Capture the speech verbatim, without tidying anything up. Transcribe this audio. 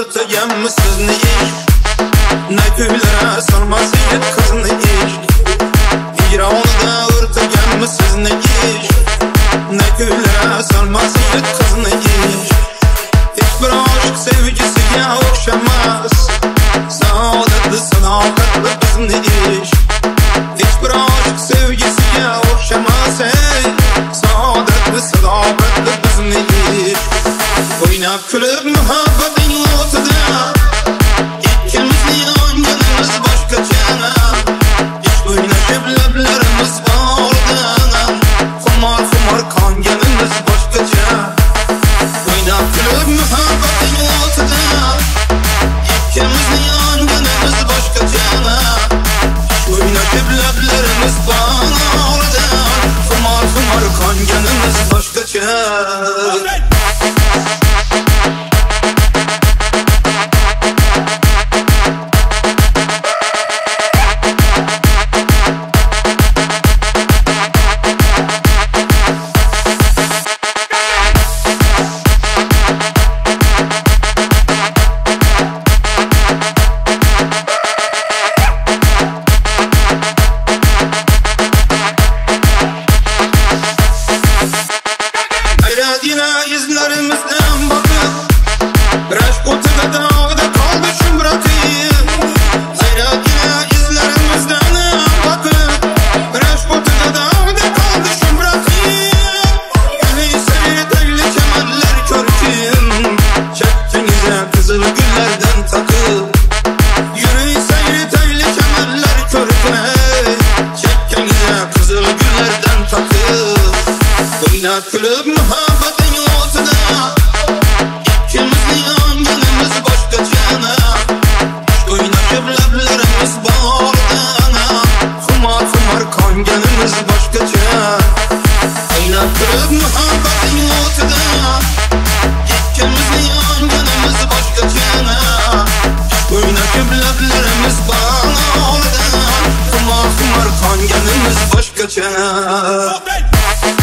örtegen mi sizni iş? Ne köylere sarması yet kızını iş? İran'da örtegen mi sizni iş? Ne köylere sarması yet kızını iş? Hiçbir aşk sevgisiga okşamaz. Saadetli sadakatli bizni iş. Hiçbir aşk sevgisiga okşamaz. Saadetli sadakatli bizni iş. Oynab kulib muhabbating o'tida ikkimizni yonganimiz boshqacha. Ish o'ynashib lablarimiz bordan xumor xumor qonganimiz boshqacha. Oynab kulib muhabbating o'tida ikkimizni yonganimiz boshqacha. Ish o'ynashib lablarimiz bordan xumor xumor qonganimiz boshqacha. Yine izlerimizden bakıp Rəşq otuda dağda kaldı şümratıyım. Hayrat yine izlerimizden bakıp Rəşq otuda dağda kaldı şümratıyım. Gülü seyri tegli kemerler körküm. Çektinize kızıl güllerden takıp Yürü seyri tegli kemerler körküm. Çektinize kızıl güllerden takıp Oynat kulüp muhabbetin o'tida ikkimizni yonganimiz boshqacha. Ish o'ynashib lablarimiz bordan xumor xumor qonganimiz boshqacha. Oynat kulüp muhabbetin o'tida ikkimizni yonganimiz boshqacha. Ish o'ynashib lablarimiz bordan xumor xumor qonganimiz boshqacha.